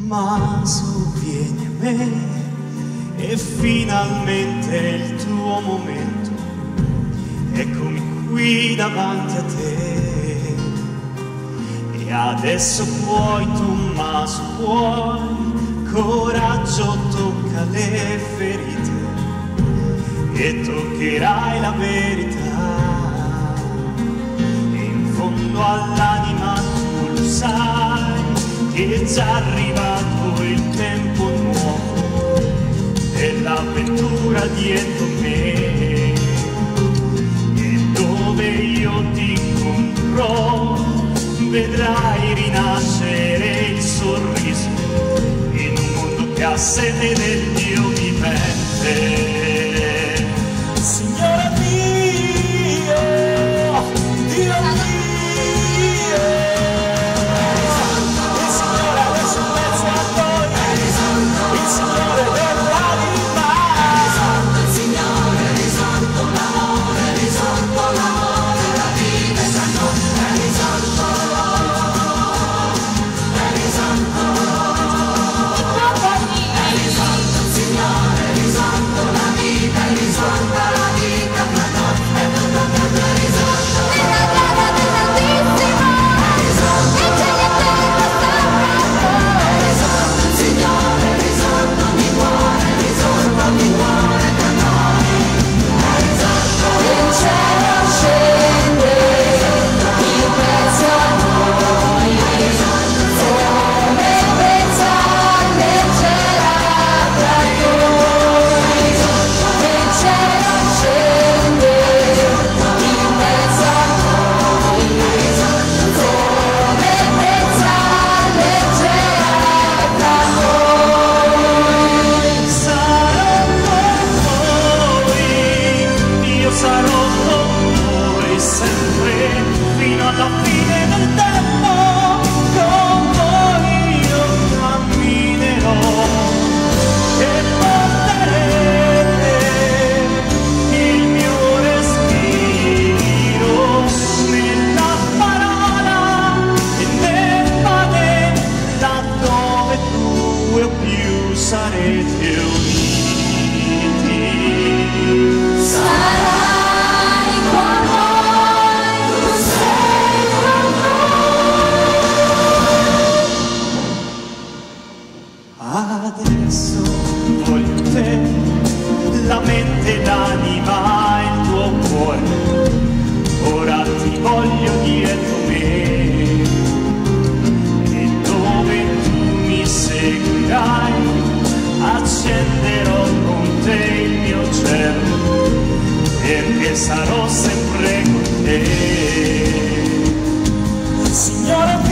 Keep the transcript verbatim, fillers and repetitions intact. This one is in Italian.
Tommaso, vieni a me, e finalmente il tuo momento, eccomi qui davanti a te. E adesso puoi, Tommaso, puoi, coraggio, tocca le ferite e toccherai la verità. E in fondo all'anima tu lo sai che è già arrivato il tempo nuovo dell'avventura dietro me, e dove io ti incontrerò vedrai rinascere il sorriso in un mondo che ha sete del Dio vivente. Signore mio, Dio mio, il Signore adesso in mezzo a noi, il Signore dell'anima, il Signore è risorto, l'amore è risorto, l'amore, la vita è santo, è risorto, è risorto, è risorto, il Signore è risorto, la vita è risorta, la vita è tutto, è tutto, tutto è risorto. Nella terra dell'Altissimo, è risorto, e cieli e terra stanno, è risorto, il Signore è risorto, ogni cuore è risorto, ogni cuore tra noi, è risorto. Il cielo scende in mezzo a noi, come pensa leggerà tra noi. Il cielo scende in mezzo a noi, come pensa leggerà tra noi. Sarò con voi, io sarò con voi sempre, fino alla fine del tempo, con voi io camminerò e porterete il mio respiro nella parola e nel padre, laddove due o più sarete uniti. Sarai con noi, tu sei con noi. Adesso voglio te, la mente, l'anima, il tuo cuore, ora ti voglio dietro me, e dove tu mi seguirai accenderò con te il mio cielo, perché sarò sempre con te. Signore